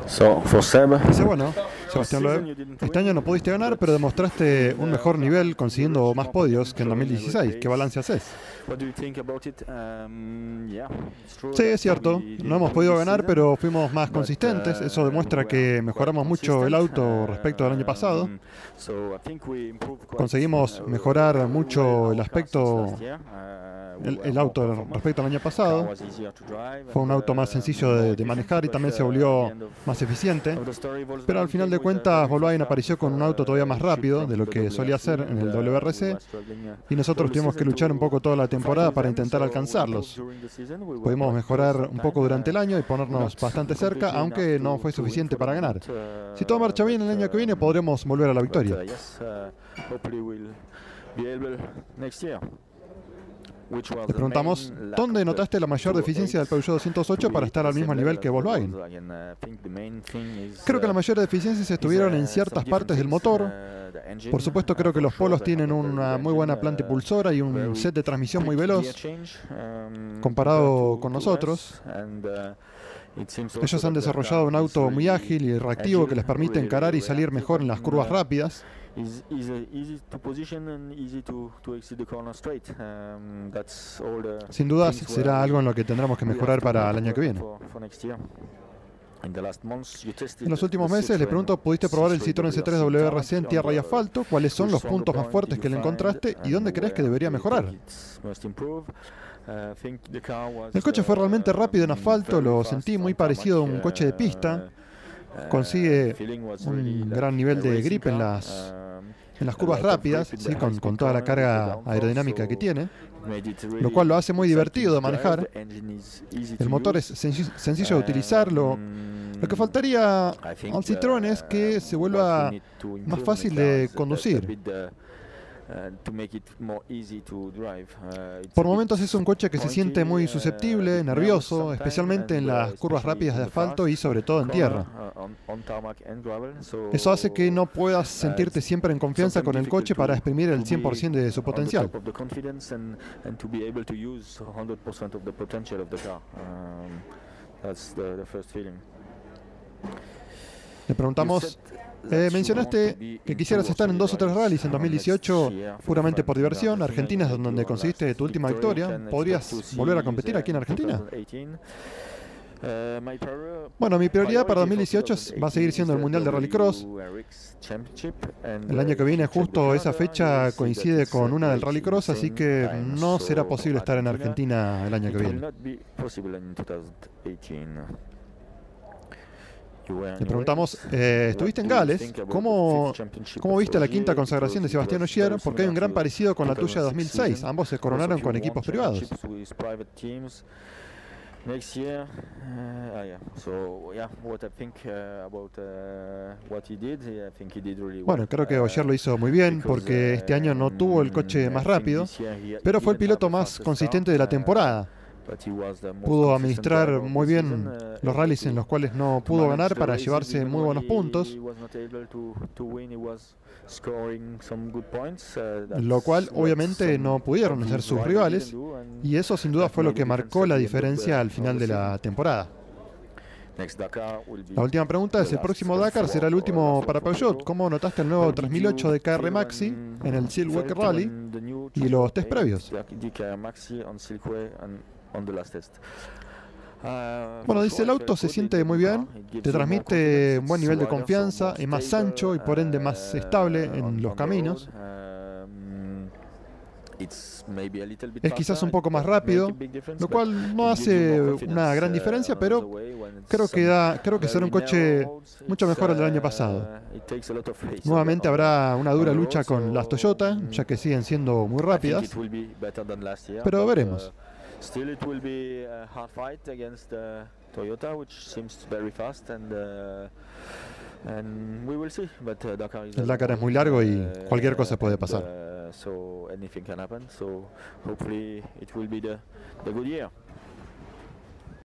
Dice, bueno, Sebastián Loeb, este año no pudiste ganar, pero demostraste un mejor nivel consiguiendo más podios que en 2016. ¿Qué balance haces? Sí, es cierto. No hemos podido ganar, pero fuimos más consistentes. Eso demuestra que mejoramos mucho el auto respecto al año pasado. Conseguimos mejorar mucho el aspecto, el auto respecto al año pasado. Fue un auto más sencillo de manejar y también se volvió más eficiente. Pero al final de cuentas, Volkswagen apareció con un auto todavía más rápido de lo que solía ser en el WRC. Y nosotros tuvimos que luchar un poco toda la temporada para intentar alcanzarlos. Pudimos mejorar un poco durante el año y ponernos bastante cerca, aunque no fue suficiente para ganar. Si todo marcha bien el año que viene, podremos volver a la victoria. Le preguntamos, ¿dónde notaste la mayor deficiencia del Peugeot 208 para estar al mismo nivel que Volkswagen? Creo que las mayores deficiencias estuvieron en ciertas partes del motor. Por supuesto, creo que los Polos tienen una muy buena planta impulsora y un set de transmisión muy veloz comparado con nosotros. Ellos han desarrollado un auto muy ágil y reactivo que les permite encarar y salir mejor en las curvas rápidas. Sin duda será algo en lo que tendremos que mejorar para el año que viene. En los últimos meses, le pregunto, ¿pudiste probar el Citroën C3 WRC en tierra y asfalto? ¿Cuáles son los puntos más fuertes que le encontraste y dónde crees que debería mejorar? El coche fue realmente rápido en asfalto, lo sentí muy parecido a un coche de pista. Consigue un gran nivel de grip en las curvas rápidas, ¿sí? con toda la carga aerodinámica que tiene, lo cual lo hace muy divertido de manejar. El motor es sencillo de utilizar. Lo que faltaría al Citroën es que se vuelva más fácil de conducir. Por momentos es un coche que se siente muy susceptible, nervioso, especialmente en las curvas rápidas de asfalto y sobre todo en tierra. Eso hace que no puedas sentirte siempre en confianza con el coche para exprimir el 100% de su potencial. Le preguntamos, mencionaste que quisieras estar en 2 o 3 rallies en 2018 puramente por diversión. Argentina es donde conseguiste tu última victoria. ¿Podrías volver a competir aquí en Argentina? Bueno, mi prioridad para 2018 va a seguir siendo el Mundial de Rallycross. El año que viene, justo esa fecha coincide con una del Rallycross, así que no será posible estar en Argentina el año que viene. Le preguntamos, estuviste en Gales, ¿cómo viste la quinta consagración de Sebastián Ogier? Porque hay un gran parecido con la tuya de 2006, ambos se coronaron con equipos privados. Bueno, creo que Ogier lo hizo muy bien porque este año no tuvo el coche más rápido, pero fue el piloto más consistente de la temporada. Pudo administrar muy bien los rallies en los cuales no pudo ganar para llevarse muy buenos puntos, lo cual obviamente no pudieron hacer sus rivales, y eso sin duda fue lo que marcó la diferencia al final de la temporada. La última pregunta es, ¿el próximo Dakar será el último para Peugeot? ¿Cómo notaste el nuevo 3008 de KR Maxi en el Silkway Rally y los test previos? Bueno, dice, el auto se siente muy bien, te transmite un buen nivel de confianza, es más ancho y por ende más estable en los caminos. Es quizás un poco más rápido, lo cual no hace una gran diferencia, pero creo que será un coche mucho mejor al del año pasado. Nuevamente habrá una dura lucha con las Toyota, ya que siguen siendo muy rápidas, pero veremos. El Dakar es muy largo y cualquier cosa puede pasar.